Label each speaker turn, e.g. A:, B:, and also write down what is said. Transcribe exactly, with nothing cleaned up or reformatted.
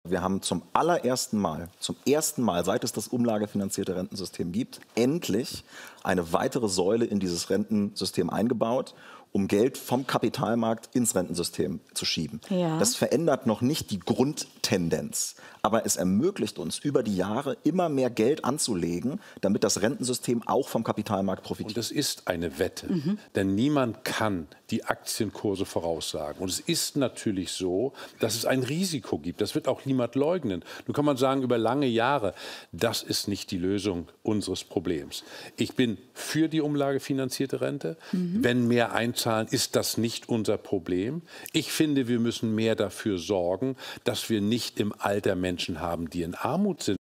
A: Wir haben zum allerersten Mal, zum ersten Mal, seit es das umlagefinanzierte Rentensystem gibt, endlich eine weitere Säule in dieses Rentensystem eingebaut, um Geld vom Kapitalmarkt ins Rentensystem zu schieben.
B: Ja.
A: Das verändert noch nicht die Grundtendenz, aber es ermöglicht uns, über die Jahre immer mehr Geld anzulegen, damit das Rentensystem auch vom Kapitalmarkt profitiert.
C: Und es ist eine Wette, mhm. denn niemand kann die Aktienkurse voraussagen. Und es ist natürlich so, dass es ein Risiko gibt. Das wird auch niemand leugnen. Nun kann man sagen, über lange Jahre, das ist nicht die Lösung unseres Problems. Ich bin für die umlagefinanzierte Rente. Mhm. Wenn mehr einzahlen, ist das nicht unser Problem. Ich finde, wir müssen mehr dafür sorgen, dass wir nicht im Alter Menschen haben, die in Armut sind.